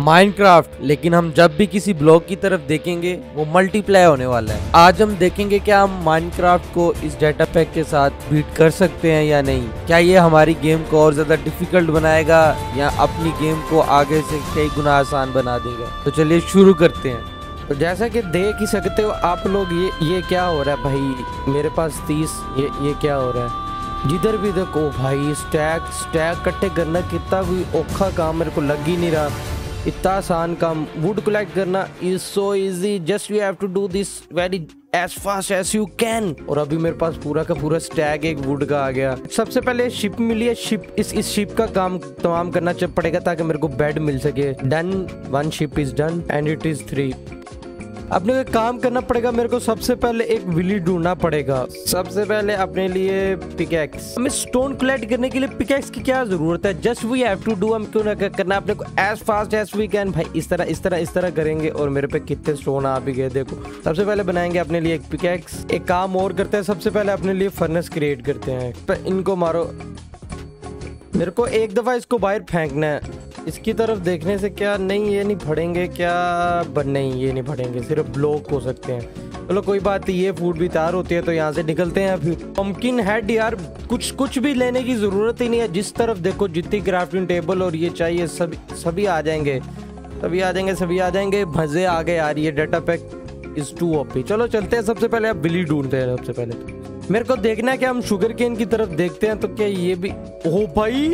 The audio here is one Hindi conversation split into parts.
माइनक्राफ्ट, लेकिन हम जब भी किसी ब्लॉक की तरफ देखेंगे वो मल्टीप्लाई होने वाला है। आज हम देखेंगे क्या हम माइनक्राफ्ट को इस डेटा पैक के साथ बीट कर सकते हैं या नहीं। क्या ये हमारी गेम को और ज्यादा डिफिकल्ट बनाएगा या अपनी गेम को आगे से कई गुना आसान बना देगा। तो चलिए शुरू करते हैं। तो जैसा कि देख ही सकते हो आप लोग, ये क्या हो रहा है भाई। मेरे पास 30 ये क्या हो रहा है। जिधर भी देखो भाई स्टैक इकट्ठे करना कितना कोई औखा काम मेरे को लग ही नहीं रहा। इतना आसान काम। वुड कलेक्ट करना is so easy, just you have to do this very as fast as you can. और अभी मेरे पास पूरा का पूरा स्टैक एक वुड का आ गया। सबसे पहले शिप मिली है। शिप इस शिप का काम तमाम करना पड़ेगा ताकि मेरे को बेड मिल सके। Done, 1 ship is done and it is 3। अपने को काम करना पड़ेगा। मेरे को सबसे पहले एक विली ढूंढना पड़ेगा। सबसे पहले अपने लिए पिकैक्स। हमें स्टोन कलेक्ट करने के लिए पिकैक्स की क्या जरूरत है। Just we have to do. हम क्यों ना करना अपने को as fast as we can. भाई इस तरह करेंगे। और मेरे पे कितने स्टोन आ भी गए देखो। सबसे पहले बनाएंगे अपने लिए एक पिकैक्स। एक काम और करते हैं, सबसे पहले अपने लिए फर्नेस क्रिएट करते हैं। इनको मारो। मेरे को एक दफा इसको बाहर फेंकना है। इसकी तरफ देखने से क्या नहीं, ये नहीं फटेंगे क्या। नहीं, ये नहीं फटेंगे, सिर्फ ब्लॉक हो सकते हैं। चलो कोई बात नहीं, ये फूड भी तैयार होती है तो यहाँ से निकलते हैं। फिर पंपकिन हेड यार, कुछ भी लेने की जरूरत ही नहीं है। जिस तरफ देखो जितनी क्राफ्टिंग टेबल और ये चाहिए सभी आ जाएंगे। सभी आ जाएंगे। मजे आ गए यार। ये data pack is too OP. चलो चलते हैं। सबसे पहले अब बिली ढूंढते हैं। सबसे पहले मेरे को देखना है कि हम शुगर केन की तरफ देखते हैं तो क्या ये भी। ओ भाई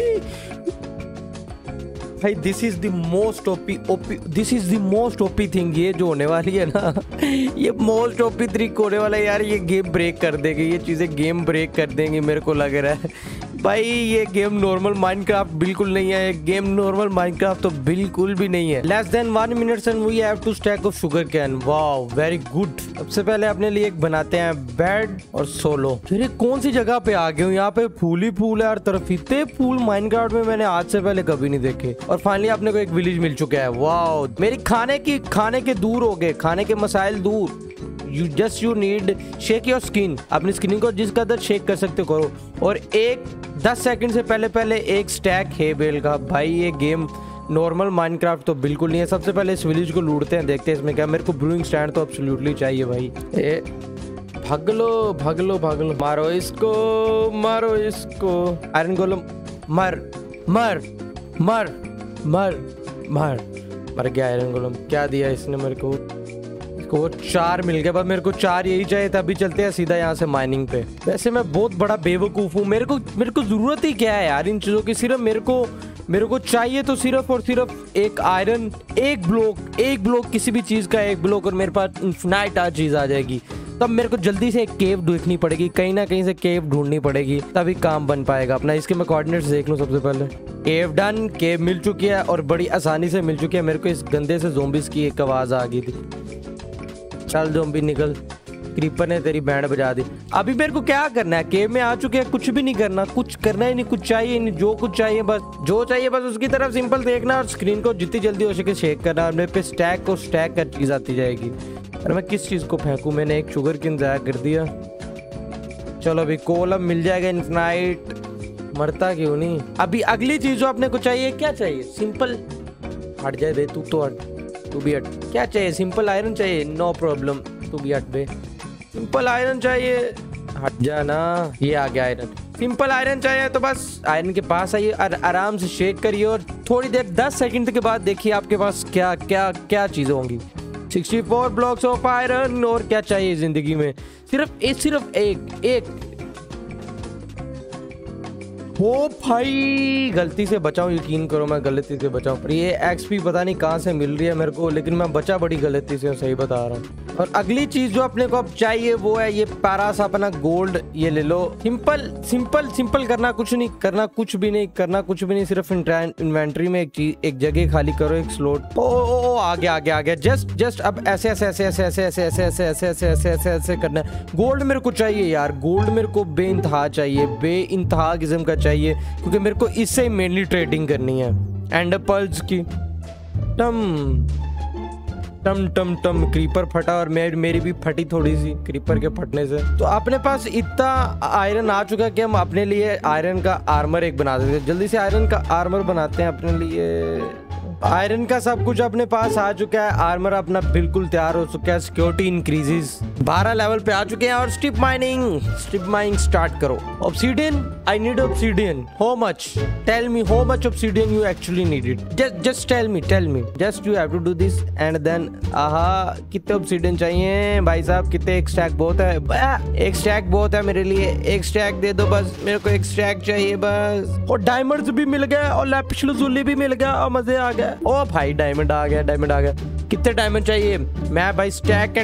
this is the most OP thing. ये जो होने वाली है ना, ये मोस्ट ओपी ट्रिक होने वाला है यार। ये गेम ब्रेक कर देगी। ये चीजें गेम ब्रेक कर देंगी मेरे को लग रहा है। भाई ये गेम नॉर्मल माइनक्राफ्ट बिल्कुल नहीं है। गेम नॉर्मल माइनक्राफ्ट तो बिल्कुल भी नहीं है। Less than 1 minute and we have to stack of sugar cane. Wow very good. सबसे पहले अपने लिए एक बनाते हैं बेड और सोलो। फिर कौन सी जगह पे आ गए हूँ। यहाँ पे फूल ही फूल है हर तरफ। इतने फूल माइनक्राफ्ट में मैंने आज से पहले कभी नहीं देखे। और फाइनली अपने को एक विलेज मिल चुका है। वाओ मेरी खाने के दूर हो गए। खाने के मसाइल दूर। You need shake your skin. अपनी स्किन को जिस कदर शेक कर सकते हो करो। और 10 सेकंड से पहले एक स्टैक है बेल का। भाई ये गेम नॉर्मल माइनक्राफ्ट तो बिल्कुल नहीं है। सबसे पहले इस विलेज को लूटते हैं, देखते हैं इसमें क्या। मेरे को ब्रूइंग स्टैंड तो एब्सोल्युटली चाहिए भाई। भाग लो। मारो इसको। आयरन गोलम मर गया आयरन गोलम। क्या दिया इसने मेरे को। इसको 4 मिल गया। बस मेरे को 4 यही चाहिए था। अभी चलते हैं सीधा यहाँ से माइनिंग पे। वैसे मैं बहुत बड़ा बेवकूफ हूँ। मेरे को जरूरत ही क्या है यार इन चीजों की। सिर्फ मेरे को चाहिए तो सिर्फ और सिर्फ एक आयरन, एक ब्लॉक किसी भी चीज का एक ब्लॉक। और मेरे पास इन्फिनाइट चीज आ जाएगी। तब मेरे को जल्दी से एक केव देखनी पड़ेगी। कहीं ना कहीं से केव ढूंढनी पड़ेगी, तभी काम बन पाएगा अपना। इसके मैं कोऑर्डिनेट्स देख लूं सबसे पहले। केव डन। केव मिल चुकी है और बड़ी आसानी से मिल चुकी है। मेरे को इस गंदे से ज़ोंबीज की एक आवाज आ गई थी। चल ज़ोंबी निकल। क्रीपर ने तेरी बैंड बजा दी। अभी मेरे को क्या करना है। केव में आ चुके हैं। कुछ भी नहीं करना। कुछ करना ही नहीं। कुछ चाहिए नहीं। जो चाहिए बस उसकी तरफ सिंपल देखना और स्क्रीन को जितनी जल्दी हो सके शेक करना। मेरे पे स्टैक का चीज आती जाएगी। और मैं किस चीज को फेंकूं। मैंने एक शुगर केन ज़ाया कर दिया। चलो अभी कोलम मिल जाएगा इन्फिनाइट। मरता क्यों नहीं। अभी अगली चीज जो अपने को चाहिए, क्या चाहिए। सिंपल हट जाए बे। तू भी हट। क्या चाहिए। सिंपल आयरन चाहिए। No problem. तू भी हट बे। सिंपल आयरन चाहिए। हट जाना। ये आ गया आयरन। सिंपल आयरन चाहिए तो बस आयरन के पास आइए और आराम से शेक करिए। और थोड़ी देर 10 सेकंड के बाद देखिए आपके पास क्या चीजें होंगी। 64 ब्लॉक्स ऑफ आयरन। और क्या चाहिए जिंदगी में। सिर्फ एक। ओ भाई गलती से बचाऊं। यकीन करो मैं गलती से बचाऊं। पर ये एक्सपी पता नहीं कहां से मिल रही है मेरे को, लेकिन मैं बचा बड़ी गलती से, सही बता रहा हूँ। और अगली चीज जो अपने को अब चाहिए वो है ये प्यारा सा अपना गोल्ड। ये ले लो। सिंपल करना कुछ भी नहीं। सिर्फ इन्वेंट्री में एक जगह खाली करो, एक स्लॉट। ओ आ गया। जस्ट अब ऐसे करना है। गोल्ड मेरे को चाहिए यार। गोल्ड मेरे को बेइंतहा चाहिए। बेइंतहा किस्म का चाहिए, क्योंकि मेरे को इससे मेनली ट्रेडिंग करनी है। एंड पल्स की टम क्रीपर फटा और मेरी भी फटी थोड़ी सी क्रीपर के फटने से। तो अपने पास इतना आयरन आ चुका कि हम अपने लिए आयरन का आर्मर एक बना देते हैं। जल्दी से आयरन का आर्मर बनाते हैं अपने लिए। अब आयरन का सब कुछ अपने पास आ चुका है, आर्मर अपना बिल्कुल तैयार हो चुका है, सिक्योरिटी इंक्रीजेस 12 लेवल पे आ चुके हैं और स्ट्रिप माइनिंग स्टार्ट करो। Obsidian, I need obsidian. How much? Tell me how much obsidian you actually needed. Just tell me just you have to do this and then. आहा, कितने ऑब्सीडियन चाहिए भाई साहब? कितने? एक स्टैक बहुत है, एक स्टैक बहुत है मेरे लिए, एक स्टैक दे दो बस, मेरे को एक स्टैक चाहिए बस। और डायमंड्स भी मिल गए और लैपिस लजुली भी मिल गया और मजे आ गए। ओ भाई डायमंड आ गया। कितने डायमंड चाहिए? मैं भाई stack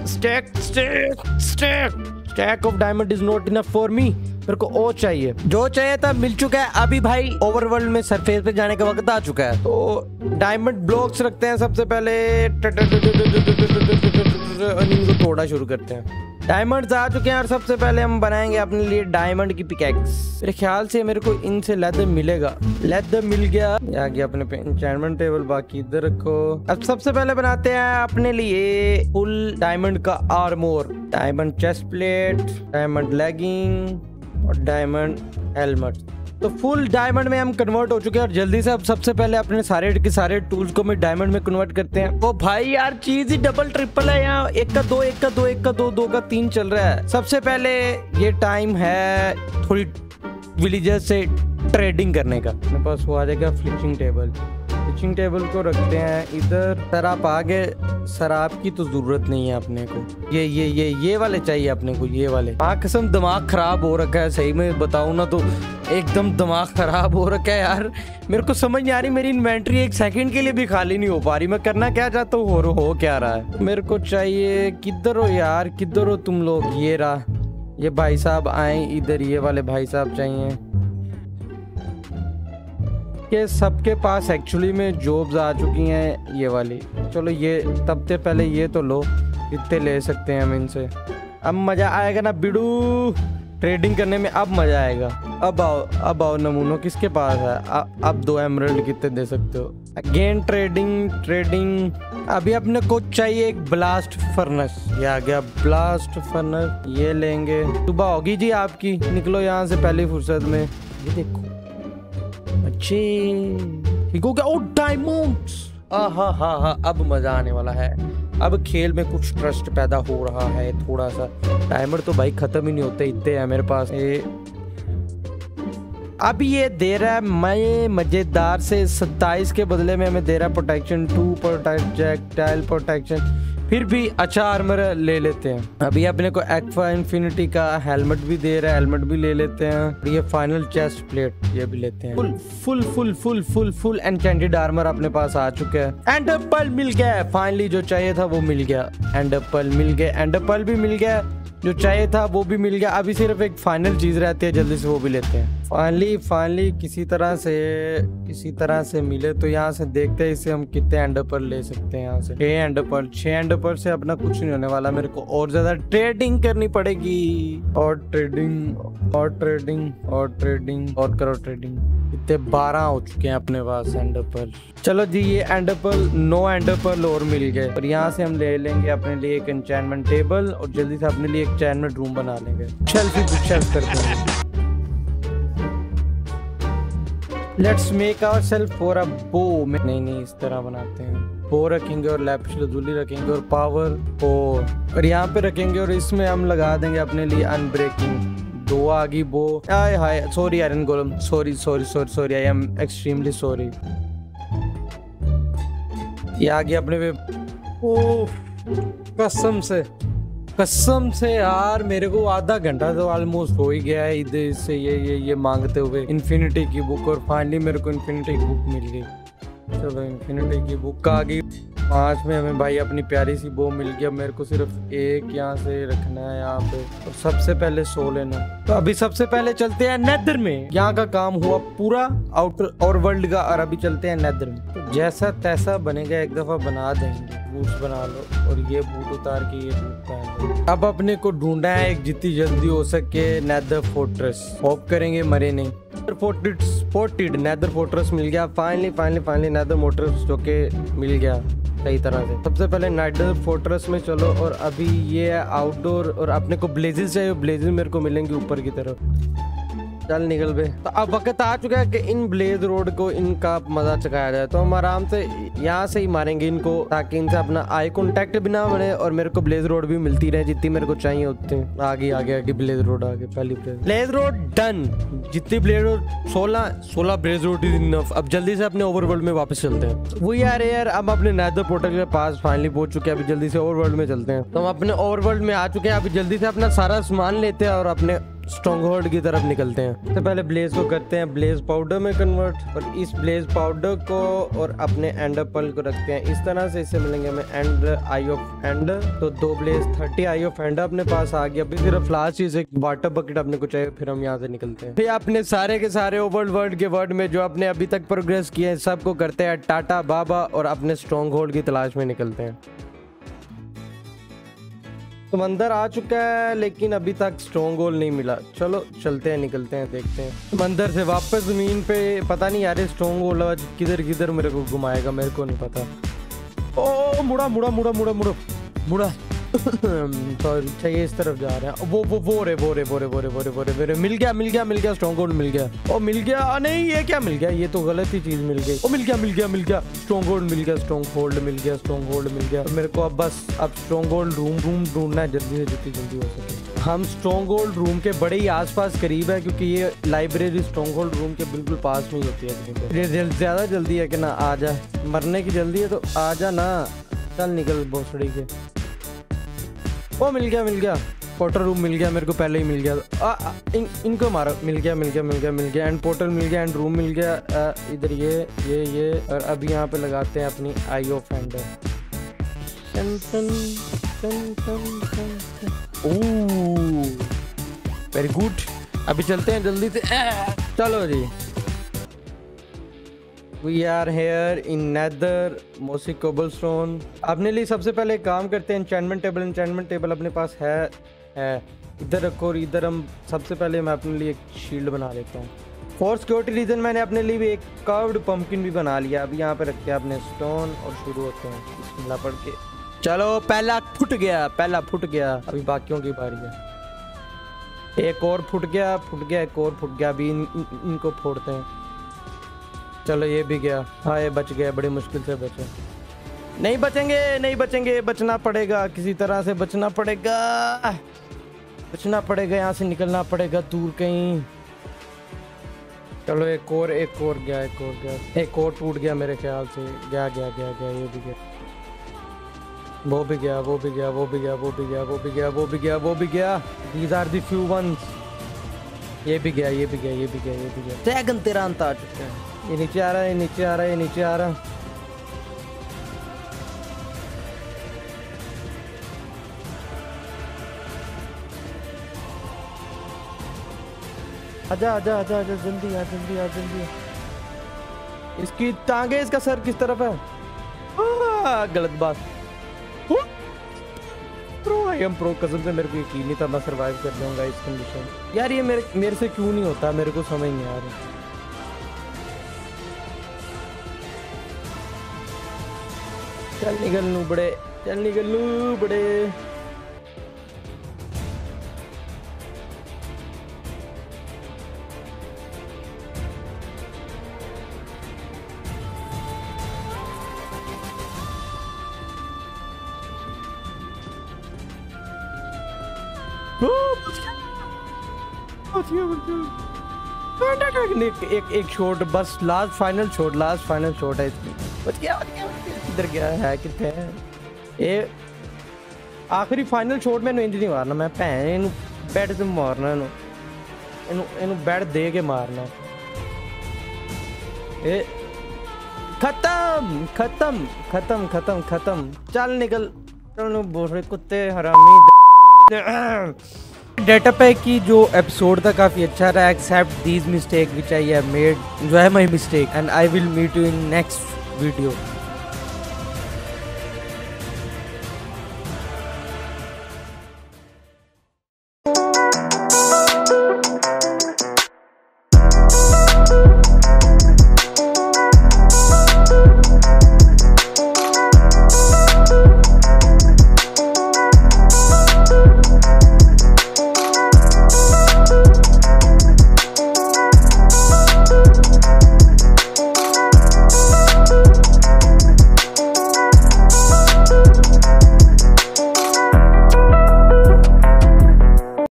of diamond is not enough for me. मेरे को और चाहिए, जो चाहिए था मिल चुका है। अभी भाई ओवरवर्ल्ड में सरफेस पे जाने का वक्त आ चुका है, तो डायमंड ब्लॉक्स रखते हैं सबसे पहले, इनको तोड़ा शुरू करते हैं। डायमंड्स आ चुके हैं और सबसे पहले हम बनाएंगे अपने लिए डायमंड की पिकैक्स। मेरे ख्याल से मेरे को इनसे लेदर मिलेगा। लेदर मिल गया, आ गया अपने पे एन्चेंटमेंट टेबल, बाकी इधर रखो। अब सबसे पहले बनाते हैं अपने लिए फुल डायमंड का armour, diamond chest plate, diamond legging और डायमंड हेलमेट। तो फुल डायमंड में हम कन्वर्ट हो चुके हैं और जल्दी से अब सबसे पहले अपने सारे के सारे टूल्स को मैं डायमंड में कन्वर्ट करते हैं। ओ भाई यार, चीज ही डबल ट्रिपल है यहाँ, एक का दो, एक का दो, एक का दो, दो का तीन चल रहा है। सबसे पहले ये टाइम है थोड़ी विलेजर से ट्रेडिंग करने का। मेरे पास वो आ जाएगा फ्लिचिंग टेबल को रखते हैं इधर। शराब आ गए, शराब की तो जरूरत नहीं है अपने को, ये वाले चाहिए अपने को, ये वाले। हाँ कसम दिमाग खराब हो रखा है, सही में बताऊं ना तो एकदम दिमाग खराब हो रखा है यार। मेरे को समझ नहीं आ रही, मेरी इन्वेंट्री एक सेकंड के लिए भी खाली नहीं हो पा रही। मैं करना क्या चाहता हूँ, हो क्या रहा है। मेरे को चाहिए, किधर हो यार, किधर हो तुम लोग? ये रहा, ये भाई साहब आए इधर, ये वाले भाई साहब चाहिए। ये सबके पास एक्चुअली में जॉब्स आ चुकी हैं ये वाली। चलो ये तब से पहले ये तो लो, इतने ले सकते हैं हम इनसे। अब मजा आएगा ना बिडू, ट्रेडिंग करने में अब मजा आएगा। अब आओ नमूनो, किसके पास है? अब 2 एमराल्ड कितने दे सकते हो? Again trading. अभी अपने को चाहिए एक ब्लास्ट फर्नेस, ये आ गया ब्लास्ट फर्नेस, ये लेंगे। सुबह होगी जी आपकी, निकलो यहाँ से पहली फुर्सत में। ये देखो अच्छे ठीक हो गया। ओ डायमंड्स, हाँ, अब मजा आने वाला है। अब खेल में कुछ ट्रस्ट पैदा हो रहा है थोड़ा सा। डायमंड तो भाई खत्म ही नहीं होते, इतने हैं मेरे पास। अब ये दे रहा है मैं मजेदार से 27 के बदले में हमें दे रहा है प्रोटेक्शन 2, प्रोटेक्टाइल प्रोटेक्शन। फिर भी अच्छा आर्मर ले लेते हैं। अभी अपने को एक्वा इन्फिनिटी का हेलमेट भी दे रहा है, हेलमेट भी ले लेते हैं। ये फाइनल चेस्ट प्लेट, ये भी लेते हैं। फुल एन्चेंटेड आर्मर अपने पास आ चुका है। एंड पर्ल मिल गया, फाइनली जो चाहिए था वो मिल गया। एंड पर्ल मिल गया, एंड पर्ल भी मिल गया, जो चाहिए था वो भी मिल गया। अभी सिर्फ एक फाइनल चीज रहती है, जल्दी से वो भी लेते हैं। फाइनली किसी तरह से मिले। तो यहाँ से देखते हैं इसे हम कितने एंड पर्ल ले सकते हैं। यहाँ से 6 एंड पर्ल से अपना कुछ नहीं होने वाला। मेरे को और ज्यादा ट्रेडिंग करनी पड़ेगी, और करो ट्रेडिंग। इतने 12 हो चुके हैं अपने पास एंड पर्ल। चलो जी, ये एंड पर्ल 9 एंड पर्ल और मिल गए। और यहाँ से हम ले लेंगे अपने लिए एक एन्चेंटमेंट टेबल और जल्दी से अपने लिए एक एन्चेंटमेंट रूम बना लेंगे। शेल्फ करते हैं। Let's make ourself for a bow. नहीं, इस तरह बनाते हैं। बो रखेंगे और लैपिस लजुली रखेंगे और पावर और यहाँ पे रखेंगे और इसमें हम लगा देंगे अपने लिए अनब्रेकिंग। 2 आ गई bow. Hi sorry iron golem, sorry, I am extremely sorry. ये आ गया अपने पे। ओह कसम से यार, मेरे को आधा घंटा तो ऑलमोस्ट हो ही गया है इधर से ये मांगते हुए इन्फिनिटी की बुक। और फाइनली मेरे को इन्फिनिटी की बुक मिल गई। चलो इन्फिनिटी की बुक आ गई। 5 में हमें भाई अपनी प्यारी सी बो मिल गया। मेरे को सिर्फ एक यहाँ से रखना है यहाँ पे, और सबसे पहले सो लेना। तो अभी सबसे पहले चलते हैं नेदर में। यहाँ का काम हुआ पूरा आउटर और वर्ल्ड का, और अभी चलते हैं नेदर में। तो जैसा तैसा बनेगा, एक दफा बना देंगे। बूट्स बना लो और ये बूट उतार के ये बूट पहन लो। अब अपने को ढूंढना है एक जितनी जल्दी हो सके नेदर फोर्ट्रेस। होप करेंगे मरे नहीं। नेदर फोर्ट्रेस मिल गया फाइनली नेदर फोर्ट्रेस, जो के मिल गया सही तरह से। सबसे पहले नेदर फोर्ट्रेस में चलो। और अभी ये है आउटडोर, और अपने को ब्लेजेस चाहिए। ब्लेजेस मेरे को मिलेंगे ऊपर की तरफ। चल निकल बे। तो अब वक्त आ चुका है कि इन ब्लेज रोड को इनका मजा चकाया जाए। तो हम आराम से यहाँ से ही मारेंगे इनको, ताकि इनसे अपना आई कांटेक्ट भी ना बने और मेरे को ब्लेज रोड भी मिलती रहे जितनी मेरे को चाहिए उतनी। आगे आगे आगे ब्लेज रोड आगे, पहली ब्लेज रोड डन। जितनी blaze rod 16 blaze rod is enough. अब जल्दी से अपने ओवरवर्ल्ड में वापस चलते हैं। वो यार अब अपने नेदर पोर्टल के पास फाइनली पहुंच चुके हैं। अभी जल्दी से ओवरवर्ल्ड में चलते हैं। तो हम अपने ओवरवर्ल्ड में आ चुके हैं। अभी जल्दी से अपना सारा सामान लेते हैं और अपने स्ट्रॉन्गहोल्ड की तरफ निकलते हैं। तो पहले ब्लेज को करते हैं ब्लेज पाउडर में कन्वर्ट, और इस ब्लेज पाउडर को और अपने एंडर पर्ल को रखते हैं इस तरह से। इससे मिलेंगे हमें एंड आई ऑफ एंडर। तो 2 ब्लेज 30 आई ऑफ एंडर अपने पास आ गया। अभी सिर्फ लास्ट चीज एक वाटर बकेट अपने को चाहिए, फिर हम यहाँ से निकलते हैं। फिर अपने सारे के सारे ओवरवर्ल्ड के वर्ड में जो अपने अभी तक प्रोग्रेस किए हैं सबको करते हैं टाटा बाबा और अपने स्ट्रॉन्गहोल्ड की तलाश में निकलते हैं। तो अंदर आ चुका है लेकिन अभी तक स्ट्रॉन्गहोल्ड नहीं मिला। चलो चलते हैं, निकलते हैं, देखते हैं। अंदर से वापस जमीन पे, पता नहीं यार स्ट्रॉन्गहोल्ड आज किधर किधर मेरे को घुमाएगा, मेरे को नहीं पता। ओ मुड़ा मुड़ा मुड़ा मुड़ा मुड़ा मुड़ा सॉरी, चाहिए इस तरफ जा रहे हैं। वो मिल गया स्ट्रॉन्गहोल्ड मिल गया। ओ मिल गया, नहीं ये क्या मिल गया, ये तो गलत ही चीज मिल गई। ओ मिल गया स्ट्रॉन्गहोल्ड मिल गया। मेरे को अब बस स्ट्रॉन्गहोल्ड रूम ढूंढना है जल्दी से जितनी जल्दी हो सके। हम स्ट्रॉन्गहोल्ड रूम के बड़े ही आसपास करीब है, क्योंकि ये लाइब्रेरी स्ट्रॉन्गहोल्ड रूम के बिल्कुल पास में ही होती है। ज्यादा जल्दी है कि ना, आ जा, मरने की जल्दी है तो आ जा ना। चल निकल भोसड़ी के। वो मिल गया पोर्टल रूम मिल गया मेरे को, पहले ही मिल गया। इनको मारो। मिल गया एंड पोर्टल मिल गया एंड रूम मिल गया। इधर ये और अभी यहाँ पे लगाते हैं अपनी eye of ender. Very good. अभी चलते हैं जल्दी से। चलो जी, We are here in Nether mossy cobblestone. अपने लिए सबसे पहले काम करते हैं एन्चेंटमेंट टेबल अपने पास है इधर रखो। और इधर हम सबसे पहले मैं अपने लिए एक शील्ड बना लेता हूँ। फॉर सिक्योरिटी रीजन मैंने अपने लिए भी एक कर्व्ड पंपकिन भी बना लिया। अभी यहाँ पे रखे अपने स्टोन और शुरू होते हैं बिस्मिल्लाह पढ़ के। चलो पहला फुट गया। अभी बाकियों की बारी है। एक और फुट गया, एक और फुट गया। अभी इनको फोड़ते हैं। चलो ये भी गया। हाँ ये बच गया, बड़ी मुश्किल से बचे। नहीं बचेंगे, बचना पड़ेगा, किसी तरह से बचना पड़ेगा, यहाँ से निकलना पड़ेगा दूर कहीं। चलो एक और गया, एक और टूट गया मेरे ख्याल से। गया, ये भी गया, वो भी गया। These are the few ones। ये भी गया। सेकंड तेरा अंत आ चुका है। ये नीचे आ रहा है। आजा जल्दी आ। इसकी टांगे, इसका सर किस तरफ है? गलत बात। आई एम प्रो, कसम से मेरे को यकीन नहीं था मैं सरवाइव कर लूंगा इस कंडीशन। यार ये मेरे से क्यों नहीं होता, मेरे को समझ नहीं आ रहा। चल निकल लूं बड़े। एक शॉट बस, लास्ट फाइनल शॉट है इसकी। बच गया। इधर गया है, कितने है ये आखिरी फाइनल शॉट में इंज नहीं मारना, मैं भैन बैट से मारना, इनू बैट दे के मारना। ए खत्म। चल निकल, बोल कुत्ते हरामी। डेटा पैक की जो एपिसोड था काफी अच्छा रहा। Except these mistake which I have made, enjoy my mistake and I will meet you in next video.